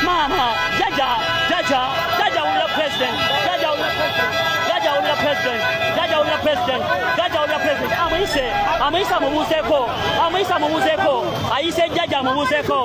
Mama, Jaja will be president. Jaja will be president. Jaja will be president. Jaja will be president. Jaja will be president. Amisa Mubuseko. Amisa Mubuseko. I said Jaja Mubuseko.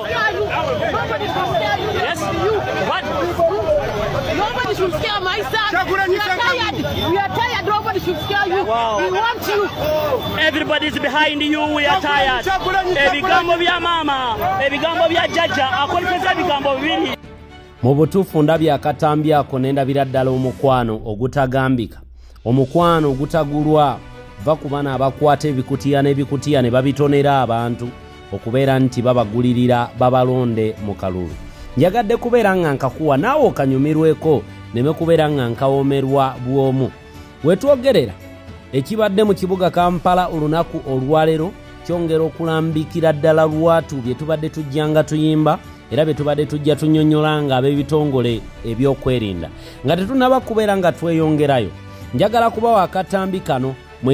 Yes. What? Nobody should scare my son. We are tired. We are tired. Nobody should scare you. Wow. We want you. Everybody's behind you. We are tired. Ebigambo bya mama. Ebigambo bya Jaja. Akolipesa ebigambo bibiri. Mu butuufu ndabye akatambi ako nendabira ddala omukwano ogutagambika. Omukwano ogutagulwa va ku bana abakwata ebikutiya ne babitonera abantu okubeera nti babagulirira babalonde mu kalulu. Njagadde kubeera nga nkakuwa naawe okanyumirweko neme kubeera nga nkawomerwa bw'omu. Wetwogerera ekibadde mu kibuga Kampala olunaku olwaleero kyongera okulambikira ddala lwatu bye tubadde tujjanga tuyimba era bye tubadde tujja tunnyonnyola nga ab'ebitongole ebyokwerinda nga tetunaba kubeera nga tweyongerayo. Njagala kubawa akatambi kano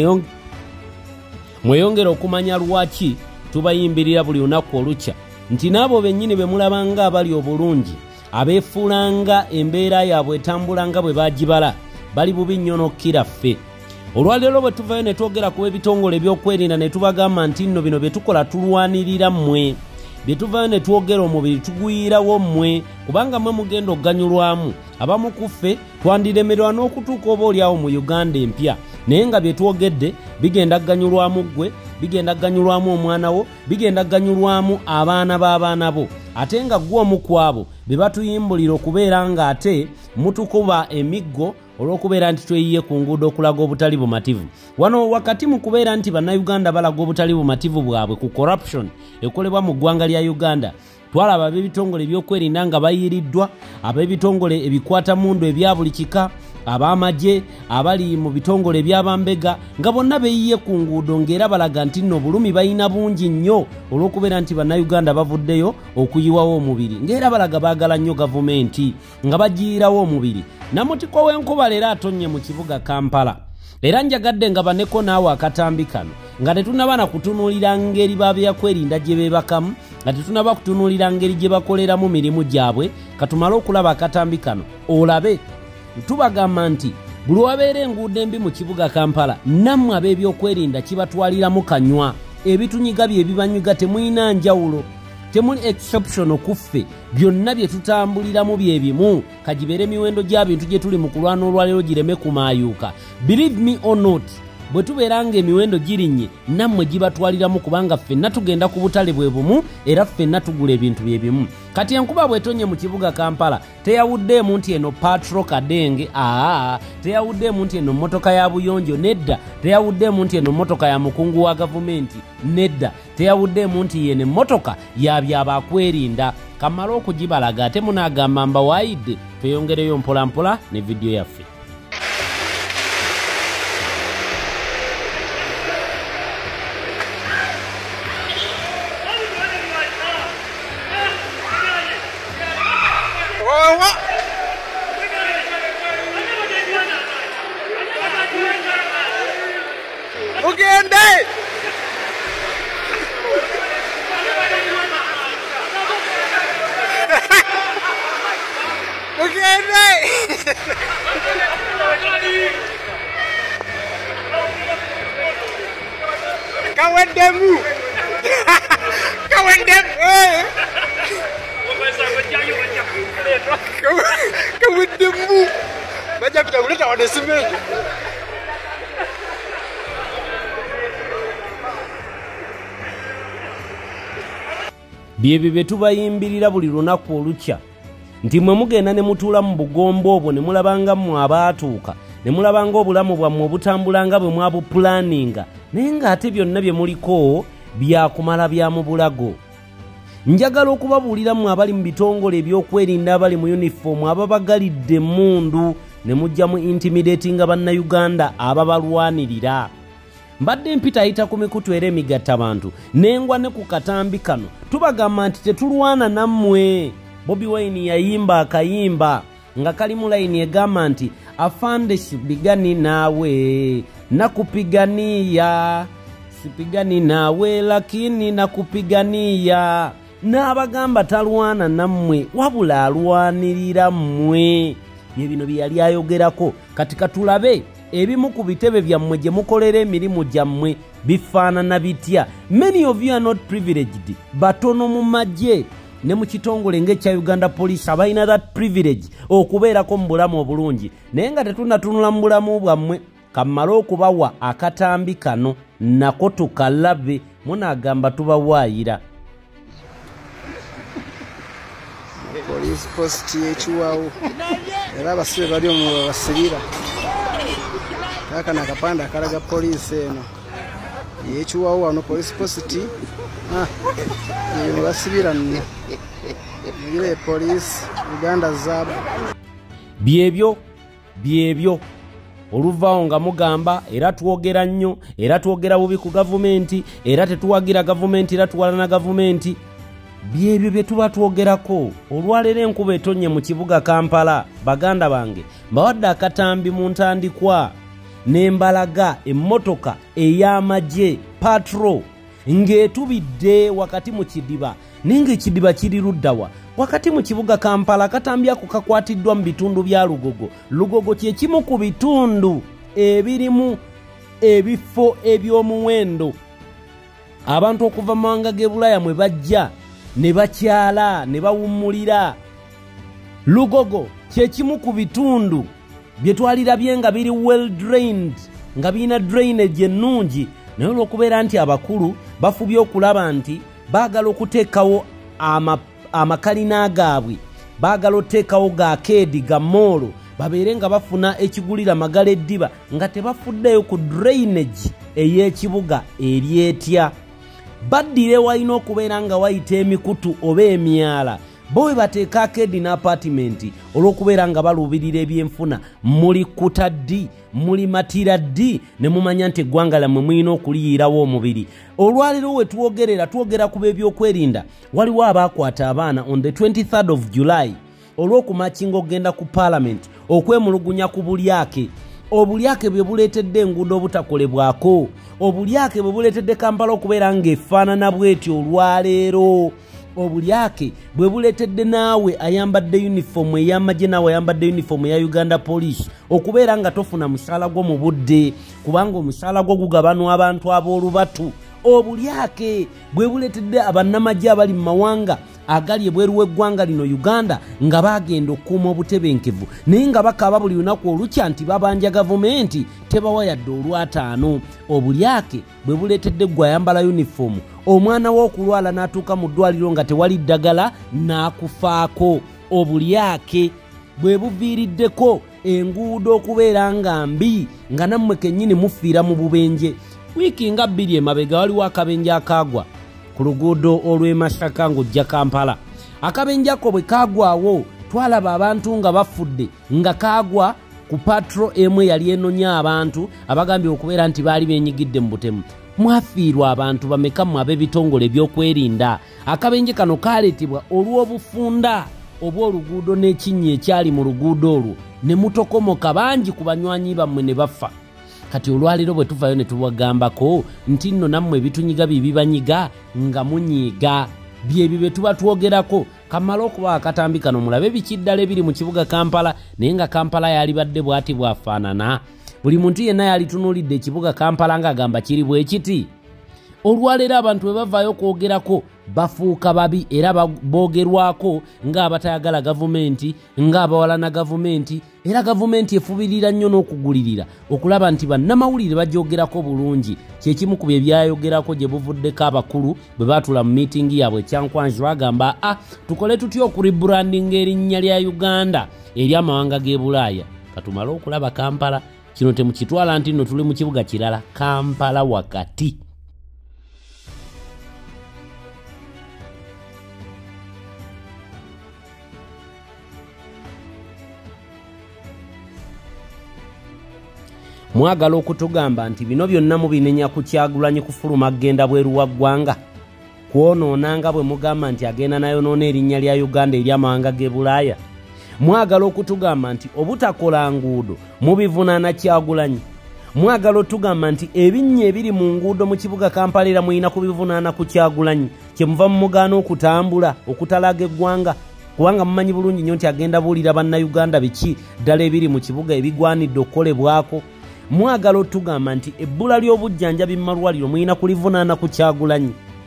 mweyongera okumanya lwaki tubayimbirira buli lunaku olukya nti n'abo bennyini be mulabanga abali obulungi abeefuulanga embeera yaabwe etambulanga bwe bagibala bali bubi nnyo n'okkira ffe. Olwaleero bwe tuvayo ne twogera ku ebitongole ebyokwerinda ne tubagamba nti nno bino bye tukola tulwanirira mmwe. Bye tuvayo ne twogera omubiri tuguyirawo mmwe kubanga mmwe mugenda okuganyulwamu. Abamu ku ffe twandiremerwa n'okutuuka oba oliawo mu Uganda empya naye nga bye twogedde bigenda kuganyulwamu ggwe, bigenda kuganyulwamu omwana wo, bigenda kuganyulwamu abaana b'abaana bo. Ate nga ggwe omu ku abo be batuyimbulira okubeera nga ate mutukuba emiggo olw'okubeera nti tweyiye ku nguudo okulaga obutali bumativu. Wano wakati mu kubeera nti bannayuganda balaga obutali bumativu bwabwe ku corruption ekolebwa mu ggwanga lya Uganda, twalaba ab'ebitongole ebyokwerinda nga bayiriddwa, ab'ebitongole ebikwata mundu ebya buli kika, ab'amagye abali mu bitongole eby'abambega nga bonna beeyiye ku nguudo ng'era balaga nti nno bulumi balina bungi nnyo olw'okubeera nti bannayuganda bavuddeyo okuyiwawo omubiri ng'era balaga baagala nnyo gavumenti nga bagiyiirawo omubiri. Namutiko w'enkuba leero atonnye mu kibuga Kampala era njagadde nga baneko naawe akatambi kano nga tetunaba na kutunuulira ngeri b'ebyokwerinda gye beebakamu, nga tetunaba kutunuulira ngeri gye bakoleramu mirimu gyabwe. Katumale okulaba akatambi kano olabe tubagamba nti buli wabeera enguudo embi mu kibuga Kampala nammwe ab'ebyokwerinda kibatwaliramu kanywa. Ebitunyiga bye bibanywiga temulina njawulo, temuli exception ku ffe, byonna bye tutambuliramu bye bimu. Kagibeere emiwendo gy'abintu gye tuli mu kulwana olwaleero gireme kumaayuuka. Believe me or not, bwe tubeera nga emiwendo girinnye nammwe gibatwaliramu kubanga ffenna tugenda ku butale bwe bumu era ffenna tugula ebintu bye bimu. Kati enkuba bwetonye mu kibuga Kampala teyawuddeemu nti eno patro kadenge, teyawuddeemu nti eno mmotoka ya buyonjo, nedda. Teyawuddeemu nti eno mmotoka ya mukungu wa gavumenti, nedda. Teyawuddeemu nti yene mmotoka ya byabaakwerinda. Kamala okugibalaga ate munaagamba mbawaayidde. Tweyongereyo mpolampola ne vidiyo yaffe. Kawendemu. Baja kutangulia wanasimeje. Byebyo bye tubayimbirira buli lunaku olukya nti mwe mugenda ne mutuula mu bugombo obwo ne mulabanga mmwe abaatuuka ne mulabanga obulamu bwammwe obutambulanga bwe mwabupulaninga naye ng'ate byonna bye muliko byakumala bya mu bulago. Njagala okubabuulira mmwe abali mu bitongole ebyokwerinda abali mu uniform ababagalidde emmundu ne mujja mu intimidatinga bannayuganda ababalwanirira. Mbadde mpita ayita ku mikutu era emigatta bantu nengwa ne ku katambi kano tubagamba nti tetulwana nammwe. Bobi Wine yayimba akayimba nga kali mu layini egamba nti afande sipigani nawe nakupigania, sipigani nawe lakini nakupigania, n'abagamba talwana nammwe wabula alwanirira mmwe. Bye bino bye yali ayogerako. Kati katulabe ebimu ku bitebe byammwe gye mukolera emirimu gyammwe bifaanana bitya. Many of you are not privileged. Batono mu magye ne mu kitongole ng'ekya Uganda Police abalina that privilege okubeerako mu bulamu obulungi. Naye nga tetunnatunula mu bulamu bwammwe. Kamala okubawa akatambi kano nako tukalabe munaagamba tubawaayira. Police post yekiwawo era abasibe bali omu basibira kaka nakapanda akalaga police eno yekiwawo wano police post basibira nno ngire police Uganda zaba byebyo oluvaawo nga mugamba era twogera nnyo era twogera bubi ku gavumenti era tetuwagira gavumenti era tuwalana gavumenti. Byebyo bye tuba twogerako. Olwaleero enkuba etonye mu kibuga Kampala baganda bange mbawadde akatambi mu ntandikwa n'embalaga emmotoka ey'amagye patrol ng'etubidde wakati mu kidiba ninga ekidiba kiri luddawa wakati mu kibuga Kampala. Akatambi ako kakwatiddwa mu bitundu bya Lugogo kye kimu ku bitundu ebirimu ebifo eby'omuwendo abantu okuva mu mawanga g'e Bulaaya mwe bajja ne bakyala ne bawummulira. Lugogo kye kimu ku bitundu bye twalirabye nga biri well drained nga birina drainage ennungi, naye olw'okubeera nti abakulu bafubye okulaba nti baagala okuteekawo amakalina gaabwe, baagala oteekawo ga keedi ga moolo babeere nga bafuna ekigulira magala eddiba nga tebafuddeyo ku drainage ey'ekibuga eryetya. Baddire walina okubeera nga wayita emikutu oba emyala bowe bateeka akeedi n'apatimenti olw'okubeera nga baluubirira ebyenfuna. Muli kuta ddi muli matira ddi ne mumanya nti eggwanga lyammwe mulina okuliyiirawo omubiri. Olwaleero we twogera ku b'ebyokwerinda waliwo abaakwata abaana on the 23rd of July olw'okumakinga okugenda ku Parliament okwemulugunya ku bulyake. Obulyake bwe buleetedde enguudo obutakolebwako. Obulyake bwe buleetedde Kampala okubeera ng'efaanana bw'etyo olwaleero. Obulyake bwe buleetedde naawe ayambadde uniform ey'amagye naawe ayambadde uniform eya Uganda Police okubeera nga tofuna musaala gwo mu budde kubanga omusaala gwo gugabanwa abantu ab'olubatu. Obulyake bwe buleetedde abannamagye abali mu mawanga agali ebweru w'eggwanga lino Uganda nga bagenda okukuuma obutebenkevu naye nga bakaaba buli lunaku olukya nti babanja gavumenti tebawa yadde olw'ataano. Obulyake bwe buleetedde gwe ayambala uniform omwana w'okulwala n'atuuka mu ddwaliro nga tewali ddagala n'akufaako. Obulyake bwe buviiriddeko enguudo okubeera nga mbi nga nammwe kennyini mufiira mu bubenje. Wiiki nga 2 emabega waliwo akabenje akaagwa ku luguudo olw'e Masaka ng'ojja Kampala. Akabenje ako bwe kaagwawo twalaba abantu nga bafudde nga kaagwa ku patro emu yali enonya abantu abagambye okubeera nti baali beenyigidde mu butemu. Mwafiirwa abantu bameka mu ab'ebitongole by'okwerinda. Akabenje kano kaaleetebwa olw'obufunda obw'oluguudo n'ekinnya ekyali mu luguudo olwo ne mutokomoka bangi ku banywanyi bammwe ne bafa. Kati olwaleero bwe tuvayo ne tubagambako nti nno nammwe ebitunyiga bibanyiga nga munyiiga. Byebyo bye tuba twogerako. Kamala okuba akatambi kano mulabe bikiddala ebiri mu kibuga Kampala naye nga Kampala yalibadde bw'ati bwafaanana. Buli muntu yenna yalitunuulidde ekibuga Kampala ng'agamba kiri bwe kiti. Olwaleero abantu bwe bavaayo okwogerako bafuuka babi era boogerwako ng'abatayagala gavumenti ng'abawalana gavumenti era gavumenti efubirira nnyo n'okugulirira okulaba nti bannamawulire bagyogerako bulungi. Kyekimu ku bye byayogerako gye buvuddeko abakulu bwe baatula mu miitingi yaabwe ekyankwanzi bagamba tukole tutya okuribrandinga erinnya lya Uganda eri amawanga g'e Bulaaya. Katumale okulaba Kampala kino temukitwala nti nno tuli mu kibuga kirala Kampala wakati. Mwagala okutugamba nti bino byonna mubinenya ku Kyagulanyi kufuluma agenda bweru wa ggwanga kwonoonanga bwe mugamba nti agenda nayonoona erinnya lya Uganda eri amawanga g'e Bulaaya. Mwagala okutugamba nti obutakola nguudo mubivunaana Kyagulanyi. mwagala otugamba nti ebinnya ebiri mu nguudo mu kibuga Kampala era muyina kubivunaana ku Kyagulanyi kyemuva mu mugaano okutambula okutalaga eggwanga kubanga mumanyi bulungi nnyo nti agenda buulira bannayuganda biki ddala ebiri mu kibuga ebigwanidde okukolebwako. Mwagala otugamba nti ebbula ly'obujjanjabi mu malwaliro muyina kulivunaana ku Kyagulanyi.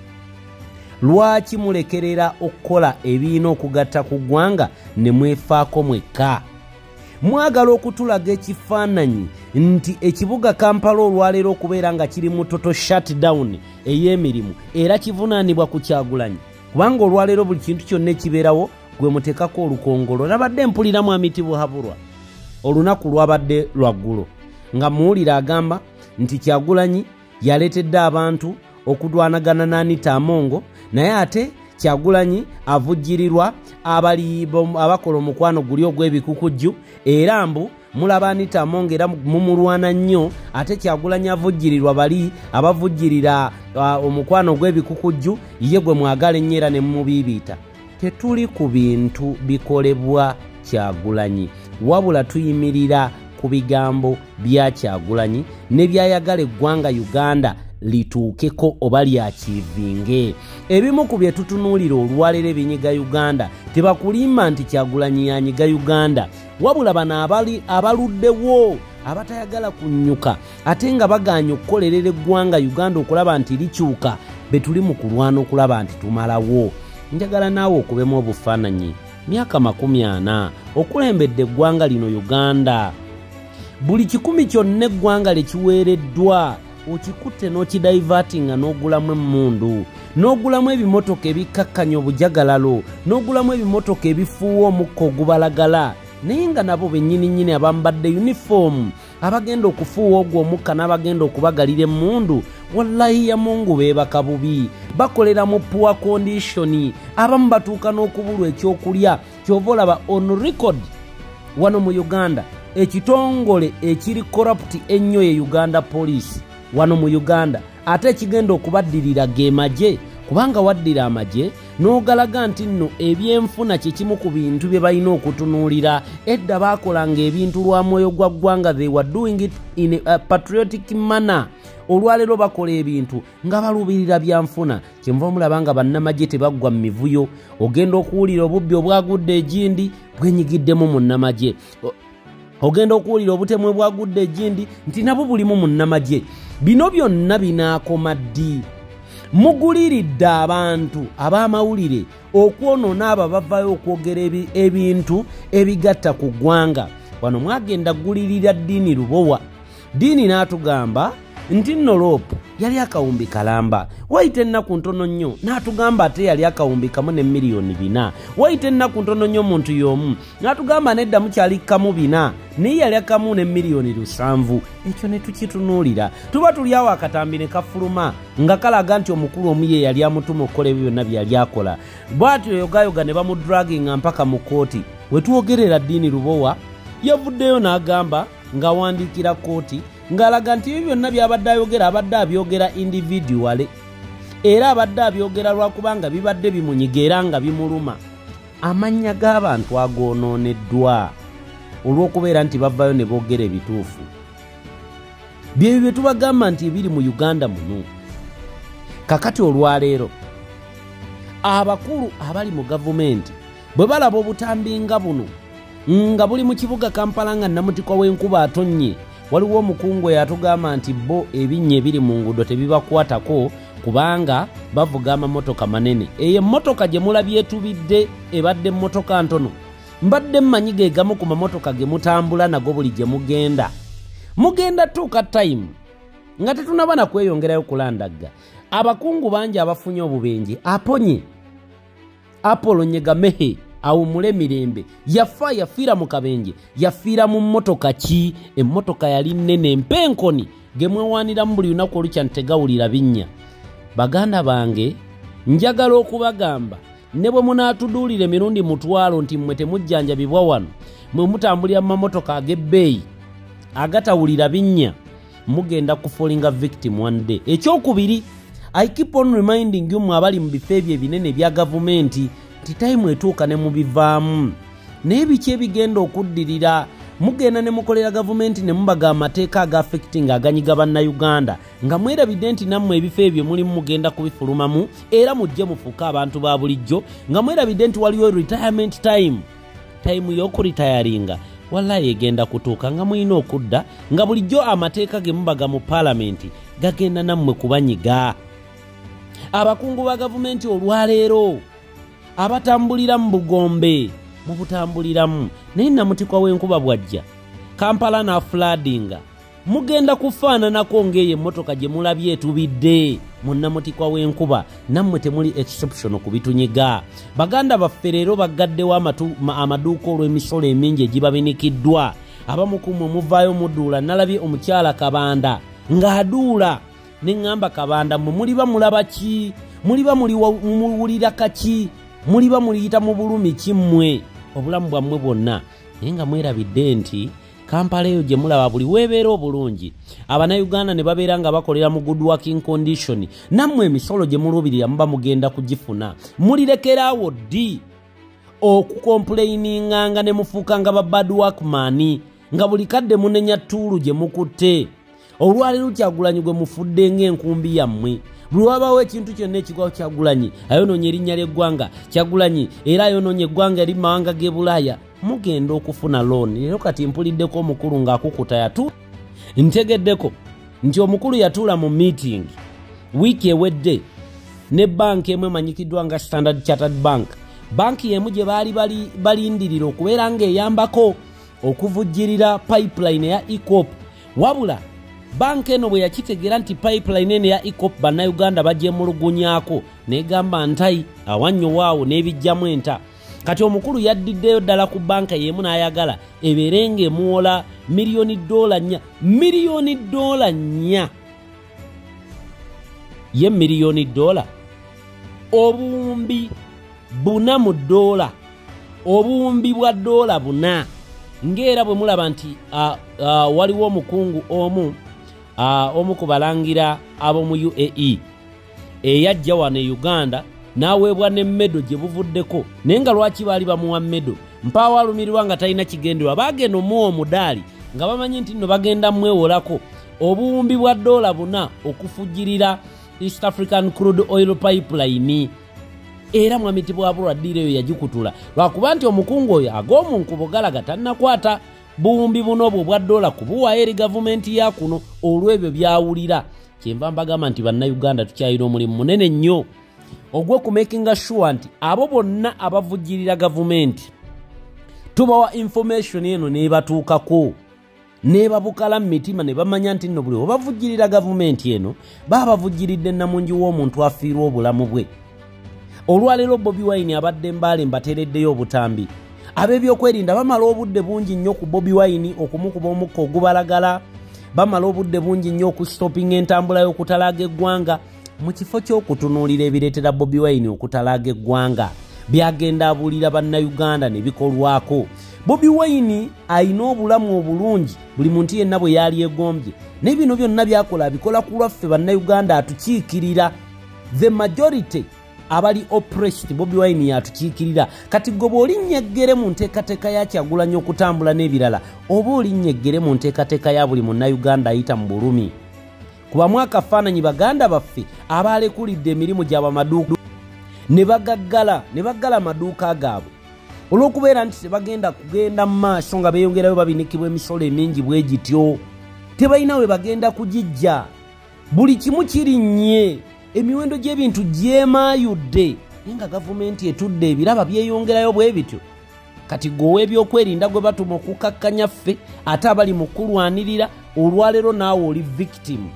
Lwaki mulekerera okukola ebiina okugatta ku ggwanga ne mwefaako mwekka? Mwagala okutulaga ekifaananyi nti ekibuga Kampala olwaleero okubeera nga kiri mu total shutdown ey'emirimu era kivunaanibwa ku Kyagulanyi kubanga olwaleero buli kintu kyonna ekibeerawo gwe muteekako olukongolo. Nabadde mpulira Mwami Tibuhaburwa olunaku lwabadde lwaggulo nga muwulira agamba nti Kyagulanyi yaleetedde abantu okudwanagana n'Anita Amongo naye ate Kyagulanyi avujjirirwa abakola omukwano guli ogw'ebikukujju era mbu mulaba Anita Amongo era mumulwana nnyo ate Kyagulanyi avujjirirwa bali abavujjirira omukwano gw'ebikukujju ye gwe mwagala ennyo era ne mumubiibiita. Tetuli ku bintu bikolebwa Kyagulanyi wabula tuyimirira ku bigambo bya Kyagulanyi ne byayagala eggwanga Uganda lituukeko oba lyakiivinge. Ebimu ku bye tutunuulira olwaleero ebinyiga Uganda tebakulimba nti Kyagulanyi yanyiga Uganda wabula bano abaluddewo abatayagala kunnyuka ate nga baganya okukolerera eggwanga Uganda okulaba nti likyuka be tuli mu kulwana okulaba nti tumalawo. Njagala naawe okubemu obufaananyi myaka 40 okulembedde eggwanga lino Uganda. Buli kikumi kyonna eggwanga lekiweereddwa okikutte n'okidivatinga n'ogulamu emmundu n'ogulamu ebimotoka ebikkakkanya obujagalalo n'ogulamu ebimotoka ebifuuwa omukka ogubalagala naye nga nabo bennyini abambadde uniform abagenda okufuuwa ogwo omukka n'abagenda okubagalira emmundu wallahi ya Mungu beebaka bubi bakolera mu poor condition abamu batuuka n'okubulwa ekyokulya kyova olaba on record wano mu Uganda ekitongole ekiri corrupt ennyo ye Uganda Police wano mu Uganda ate ekigenda okubaddirira ge magye kubanga waddira amagye n'ogalaga nti nno ebyenfuna kyekimu ku bintu bye balina okutunuulira. Edda baakolanga ebintu lwa mwoyo gwa ggwanga, they were doing it in a patriotic manner. Olwaleero bakola ebintu nga balubirira byanfuna kyenva mulaba nga bannamagye tebaggwa mu mivuyo. Ogenda okuwulira obubbi obwagudde egindi bwenyigiddemu munnamagye, ogenda okuwulira obutemu bwagudde egindi nti nabo bulimu munnamagye. Bino byonna binaakoma ddi? Muguliridde abantu ab'amawulire okwonoona abo bavayo okwogera ebintu ebigatta ku ggwanga. Wano mwagenda gulirira Ddiini Lubowa. Ddiini n'atugamba nti Nolopu yali akawumbi kalamba, wayita ennaku ntono nnyo n'atugamba ate yali akawumbi kamu ne miliyoni 4. Wayita ennaku ntono nnyo muntu y'omu n'atugamba nedda mukyali kamu 4 naye yali akamu ne miliyoni 7. Ekyo ne tukitunuulira tuba tuli awo akatambi ne kafuluma nga kalaga nti omukulu omu ye yali amutuma okukola ebyo byonna byali akola. Bw'atyo yogayoga ne bamudraginga mpaka mu kooti. We twogerera Ddiini Lubowa yavuddeyo n'agamba ng'awandiikira kooti ng'alaga nti ebyo byonna by'abadde ayogera abadde abyogera individually era abadde abyogera lwakubanga bibadde bimunyiga era nga bimuluma. Amannya g'abantu agoononeddwa olw'okubeera nti bavayo ne boogera ebituufu. Byebyo bye tubagamba nti ebiri mu Uganda muno. Kakati olwaleero abakulu abali mu gavumenti bwe balaba obutambi nga buno nga buli mu kibuga Kampala nga namutikwa w'enkuba atonnye, waliwo omukungu yatugamba nti bo ebinnya ebiri mu nguudo tebibakwatako kubanga bavuga amamotoka manene. Eyo emmotoka gye mulabye etubidde ebadde emmotoka ntono. Mbadde mmanyi ge gamu ku mamotoka ge mutambula nago buli gye mugenda tuuka time nga tetunaba na kweyongerayo kulandagga. Abakungu bangi abafunye obubenje aponye Apollo Nyegamehe awumule mirembe yafiira mu kabenje, yafiira mu mmotoka ki? Emmotoka yali nnene empenkoni gemwewaaniramu buli lunaku olukya ntegawulira binnya. Baganda bange njagala okubagamba ne bwe munaatuduulira emirundi mutwalo nti mmwe temujjanjabibwa wano, mwe mutambulira mu mamotoka ag'ebbeeyi agatawulira binnya, mugenda kufolinga victim one day. Ekyokubiri, I keep on reminding you abali mu bifo ebyo ebinene bya gavumenti nti time etuuka ne mubivaamu. Naye biki ebigenda okuddirira mugenda ne mukolera gavumenti ne mubaga amateeka aga affecting aganyiga bannayuganda nga mwerabidde nti nammwe ebifo ebyo mulimu mugenda kubifulumamu era mujje mufuuke abantu ba bulijjo nga mwerabidde nti waliwo retirement time y'okuritayaringa wallahi egenda kutuuka nga mulina okudda nga bulijjo amateeka ge mubaga mu paalamenti gagenda nammwe kubanyiga. Abakungu ba gavumenti olwaleero abatambulira mu bugombe mubutambuliramu naye namutikwa w'enkuba bwajja Kampala na floodinga mugenda kufaananako ng'eyo emmotoka gye mulabye etubidde mu namutikwa w'enkuba nammwe temuli exception ku bitunyiga. Baganda baffe leero baggaddewo amaduuka olw'emisolo emingi egibabinikiddwa abamu ku mmwe muvaayo mudduula. Nalabye omukyala Kabanda ng'aduula ne ŋŋamba Kabanda mmwe muliba mulaba ki? Muliba muwulira kaki? Muliba muliyita mu bulumi ki mmwe obulamu bwammwe bwonna? Naye nga mwerabidde nti Kampala eyo gye mulaba buli weebeera obulungi Abanayuganda ne babeera nga bakolera mu good working condition, nammwe emisolo gye mulubirira muba mugenda kugifuna. Mulirekeraawo ddi okukomplaininganga ne mufuukanga ba bad workman nga buli kadde munenya ttuulu gye mukutte. Olwaleero Kyagulanyi gwe mufudde ng'enkumbi yammwe. Buli wabaawo ekintu kyonna ekigwawo Kyagulanyi ayonoonye erinnya ly'eggwanga, Kyagulanyi era ayonoonye eggwanga eri mawanga g'e Bulaaya, mugenda okufuna looni. Leero kati mpuliddeko omukulu ng'akukuta yatuula. Ntegeddeko nti omukulu yatuula mu meeting wiiki ewedde ne banka emu emanyikiddwa nga Standard Chartered Bank. Banki y'emu gye baali balindirira okubeera ng'eyambako okuvujjirira pipeline eya EACOP. Wabula banka eno bwe yakitegeera nti pipeline eno ya EACOP bannayuganda bagyemulugunyaako n'egamba ntayi awannyo waawo n'ebijjamu enta. Kati omukulu yaddiddeyo ddala ku banka y'emu n'ayagala ebeere ng'emuwola $4 4 ye $1 obuwumbi $4 mu $, obuwumbi bwa $4 ng'era bwe mulaba nti waliwo omukungu omu ku balangira ab'omu UAE eyajja wano e Uganda n'aweebwa n'emmedo gye buvuddeko, naye nga lwaki baali bamuwa mmedo? Mpaawo alumirirwa nga talina kigenderwa. Baagenda omuwa omudaali nga bamanyi nti nno bagenda mwewolako obuwumbi bwa $4 okufujjirira East African Crude Oil Pipeline. Era mwamiti bwa bulwaddiiro eyo yagikutula lwakuba nti omukungu oyo ag'omunkubo galaga tannakwata buwumbi buno obwo bwa $, kubuwaayo eri gavumenti ya kuno olw'ebyo byawulira. Kyenva mbagamba nti bannayuganda tukyayina omulimu munene nnyo ogw'okumakinga sure nti abo bonna abavujjirira gavumenti tubawa information eno n'ebatuukako n'ebabukala mu mitima ne bamanya nti nno buli obavujjirira gavumenti eno baba bavujjiridde namungi w'omuntu afiirwa obulamu bwe. Olwaleero Bobi Wine abadde mbaale mbateereddeyo obutambi. Ab'ebyokwerinda bamala obudde bungi nnyo ku Bobi Wine okumukuba omukka ogubalagala, bamala obudde bungi nnyo okustopinga entambula y'okutalaaga eggwanga. Mu kifo ky'okutunuulira ebireetera Bobi Wine okutalaaga eggwanga byagenda abuulira bannayuganda ne bikolwako. Bobi Wine alina obulamu obulungi buli muntu yenna bwe yaali egombye, naye bino byonna byakola abikola ku lwaffe bannayuganda atukiikirira. The majority abali oppressed Bobi Wine yatukiikirira. Kati gwe bw'olinnya mu nteekateeka ya Kyagulanyi okutambula n'ebirala, oba olinnya mu nteekateeka ya buli munnayuganda ayita mu bulumi. Kubamu akafaananyi baganda baffe abaalekulidde emirimu gy'abamaduuka ne baggala amaduuka gaabwe olw'okubeera nti tebagenda kugenda mu maaso nga beeyongerayo babinikibwa emisolo emingi bwe gityo. Tebalina we bagenda kugijja, buli kimu kirinnye, emiwendo gy'ebintu gyemaayudde, naye nga gavumenti etudde ebiraba byeyongerayo bwe bityo. Kati gwe ebyokwerinda gwe batuma okukakkanya ffe ate abali mu kulwanirira, olwaleero naawe oli victim.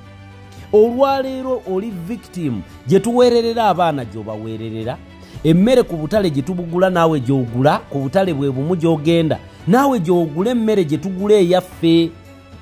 Olwaleero oli victim gye tuweererera abaana gy'obaweererera, emmere ku butale gye tubugula naawe gy'ogula ku butale bwe bumu gy'ogenda, naawe gy'ogula emmere gye tugula eyaffe.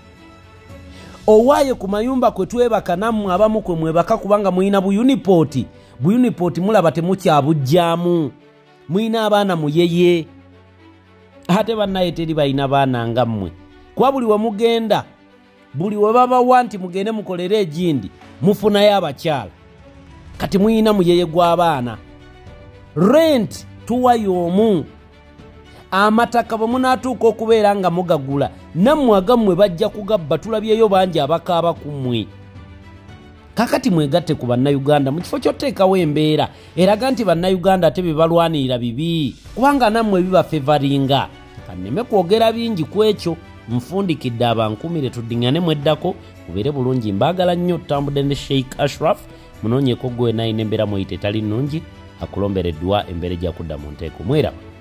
Owaaye ku mayumba kwe twebaka nammwe abamu kwe mwebaka kubanga muyina buyunipooti mulaba temukyabujjaamu, muyina abaana muyeye. Ate bannaye teri balina baana nga mmwe, kuba buli we mugenda, buli we babawa nti mugende mukolere egindi mufunayo abakyala. Kati muyina muyeye gw'abaana. Rent tuwa y'omu, amataka bwe munaatuuka okubeera nga mugagula nammwe agammwe bajja kugabba tulabyeyo bangi abakaaba ku mmwe. Kakati mwegatte ku bannayuganda mu kifo ky'oteekawo embeera eraga nti bannayuganda ate be balwanirira bibi kubanga nammwe bibafevaringa. Kanneme kwogera bingi ku ekyo, nfundikidde abankumire tuddiŋŋane mweddako kubeere bulungi. Mbaagala nnyo otambudde ne Sheikh Ashraf munoonyeeko gwe naayina embeera muyite etali nnungi akulombere eddwa embeera ejja kudda mu nteeko. Mwera.